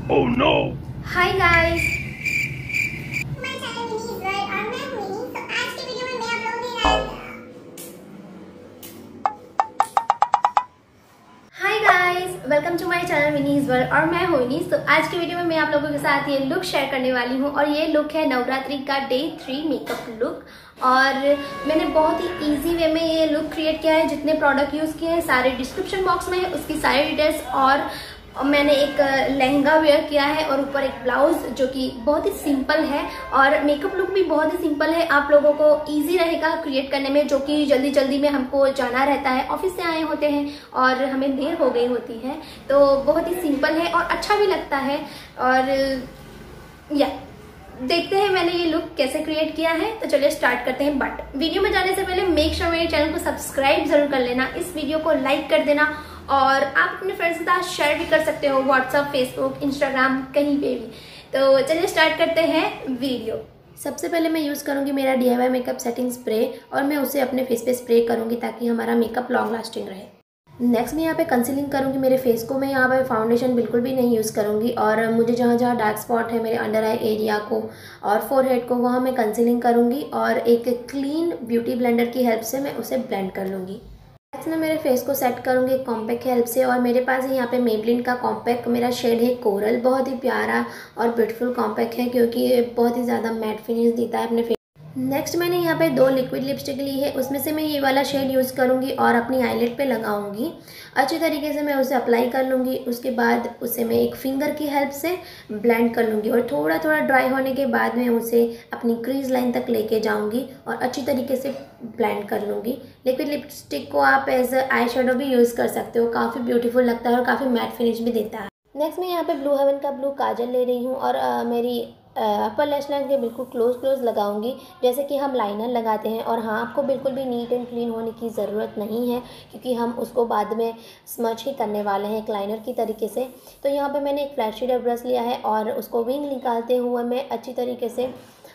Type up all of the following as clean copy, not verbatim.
Oh no! Hi guys, welcome to my channel Vinee's world और मैं हूं विनीज। तो आज की वीडियो में मैं आप लोगों के साथ ये लुक शेयर करने वाली हूं और ये लुक है नवरात्रि का डे 3 मेकअप लुक। और मैंने बहुत ही इजी वे में ये लुक क्रिएट किया है। जितने प्रोडक्ट यूज किए हैं सारे डिस्क्रिप्शन बॉक्स में है, उसकी सारी डिटेल्स। और मैंने एक लहंगा वेयर किया है और ऊपर एक ब्लाउज जो कि बहुत ही सिंपल है और मेकअप लुक भी बहुत ही सिंपल है। आप लोगों को इजी रहेगा क्रिएट करने में, जो कि जल्दी जल्दी में हमको जाना रहता है, ऑफिस से आए होते हैं और हमें देर हो गई होती है, तो बहुत ही सिंपल है और अच्छा भी लगता है। और देखते हैं मैंने ये लुक कैसे क्रिएट किया है। तो चलिए स्टार्ट करते हैं। बट वीडियो में जाने से पहले मेक श्योर मेरे चैनल को सब्सक्राइब जरूर कर लेना, इस वीडियो को लाइक कर देना और आप अपने फ्रेंड्स के साथ शेयर भी कर सकते हो, व्हाट्सएप, फेसबुक, इंस्टाग्राम, कहीं पे भी। तो चलिए स्टार्ट करते हैं वीडियो। सबसे पहले मैं यूज़ करूंगी मेरा DIY मेकअप सेटिंग स्प्रे और मैं उसे अपने फेस पे स्प्रे करूंगी ताकि हमारा मेकअप लॉन्ग लास्टिंग रहे। नेक्स्ट मैं यहाँ पे कंसीलिंग करूंगी मेरे फेस को। मैं यहाँ पे फाउंडेशन बिल्कुल भी नहीं यूज़ करूंगी और मुझे जहाँ जहाँ डार्क स्पॉट है मेरे अंडर आई एरिया को और फोरहेड को, वहाँ मैं कंसीलिंग करूंगी और एक क्लीन ब्यूटी ब्लेंडर की हेल्प से मैं उसे ब्लेंड कर लूँगी। नेक्स्ट मैं मेरे फेस को सेट करूंगी एक कॉम्पैक्ट की हेल्प से और मेरे पास है यहाँ पे मेबलिन का कॉम्पैक्ट, मेरा शेड है कोरल। बहुत ही प्यारा और ब्यूटीफुल कॉम्पैक्ट है क्योंकि ये बहुत ही ज़्यादा मैट फिनिश देता है अपने फेस। नेक्स्ट मैंने यहाँ पे 2 लिक्विड लिपस्टिक ली है, उसमें से मैं ये वाला शेड यूज़ करूँगी और अपनी आईलिड पे लगाऊंगी। अच्छी तरीके से मैं उसे अप्लाई कर लूँगी। उसके बाद उसे मैं एक फिंगर की हेल्प से ब्लेंड कर लूँगी और थोड़ा थोड़ा ड्राई होने के बाद मैं उसे अपनी क्रीज लाइन तक लेके जाऊँगी और अच्छी तरीके से ब्लेंड कर लूँगी। लिक्विड लिपस्टिक को आप एज आई शेडो भी यूज़ कर सकते हो, काफ़ी ब्यूटीफुल लगता है और काफ़ी मैट फिनिश भी देता है। नेक्स्ट मैं यहाँ पे ब्लू हेवन का ब्लू काजल ले रही हूँ और मेरी अपर लैश लाइन के बिल्कुल क्लोज लगाऊंगी, जैसे कि हम लाइनर लगाते हैं। और हाँ, आपको बिल्कुल भी नीट एंड क्लीन होने की ज़रूरत नहीं है क्योंकि हम उसको बाद में स्मच ही करने वाले हैं एक लाइनर की तरीके से। तो यहाँ पे मैंने एक फ्लैट शेडर ब्रश लिया है और उसको विंग निकालते हुए मैं अच्छी तरीके से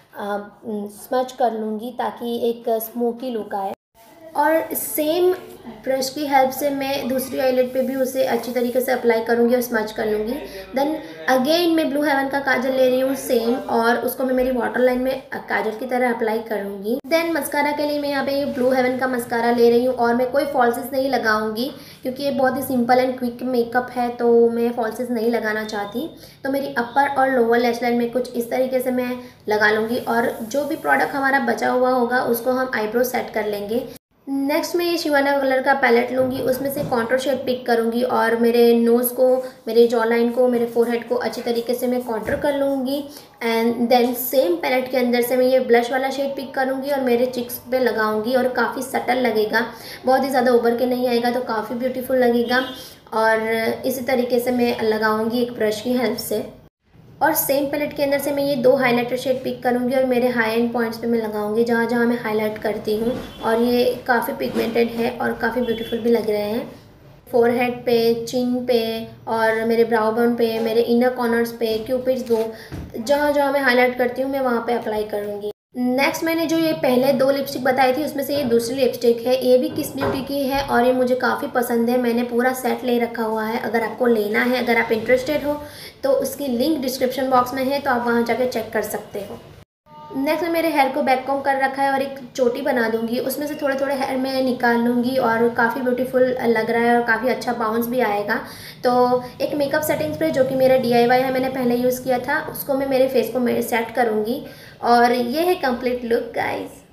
स्मच कर लूँगी ताकि एक स्मोकी लुक आए। और सेम ब्रश की हेल्प से मैं दूसरी आईलिड पे भी उसे अच्छी तरीके से अप्लाई करूँगी और स्मच कर लूँगी। देन अगेन मैं ब्लू हेवन का काजल ले रही हूँ सेम, और उसको मैं मेरी वाटर लाइन में काजल की तरह अप्लाई करूँगी। देन मस्कारा के लिए मैं यहाँ पे ब्लू हेवन का मस्कारा ले रही हूँ और मैं कोई फॉल्सेस नहीं लगाऊंगी क्योंकि ये बहुत ही सिंपल एंड क्विक मेकअप है, तो मैं फॉल्सेस नहीं लगाना चाहती। तो मेरी अपर और लोअर लैश लाइन में कुछ इस तरीके से मैं लगा लूँगी और जो भी प्रोडक्ट हमारा बचा हुआ होगा उसको हम आईब्रो सेट कर लेंगे। नेक्स्ट मैं ये शिवाना कलर का पैलेट लूँगी, उसमें से कॉन्टूर शेड पिक करूँगी और मेरे नोज़ को, मेरे जॉ लाइन को, मेरे फोरहेड को अच्छी तरीके से मैं कॉन्टूर कर लूँगी। एंड देन सेम पैलेट के अंदर से मैं ये ब्लश वाला शेड पिक करूँगी और मेरे चिक्स पे लगाऊँगी और काफ़ी सटल लगेगा, बहुत ही ज़्यादा उभर के नहीं आएगा, तो काफ़ी ब्यूटीफुल लगेगा। और इसी तरीके से मैं लगाऊँगी एक ब्रश की हेल्प से। और सेम पैलेट के अंदर से मैं ये 2 हाइलाइटर शेड पिक करूँगी और मेरे हाई एंड पॉइंट्स पे मैं लगाऊंगी जहाँ जहाँ मैं हाईलाइट करती हूँ। और ये काफ़ी पिगमेंटेड है और काफ़ी ब्यूटीफुल भी लग रहे हैं। फोरहेड पे, चिन पे और मेरे ब्राउ बोन पे, मेरे इनर कॉर्नर्स पे, क्यूपिड्स 2, जहाँ जहाँ मैं हाईलाइट करती हूँ मैं वहाँ पे अप्लाई करूँगी। नेक्स्ट मैंने जो ये पहले 2 लिपस्टिक बताई थी उसमें से ये दूसरी लिपस्टिक है। ये भी किस ब्यूटी की है और ये मुझे काफ़ी पसंद है। मैंने पूरा सेट ले रखा हुआ है, अगर आपको लेना है, अगर आप इंटरेस्टेड हो तो उसकी लिंक डिस्क्रिप्शन बॉक्स में है, तो आप वहाँ जाकर चेक कर सकते हो। नेक्स्ट मैं मेरे हेयर को बैक कॉम्ब कर रखा है और एक चोटी बना दूंगी, उसमें से थोड़े थोड़े हेयर मैं निकाल लूँगी और काफ़ी ब्यूटीफुल लग रहा है और काफ़ी अच्छा बाउंस भी आएगा। तो एक मेकअप सेटिंग स्प्रे जो कि मेरा DIY है, मैंने पहले यूज़ किया था, उसको मैं मेरे फेस को सेट करूँगी और ये है कंप्लीट लुक गाइस।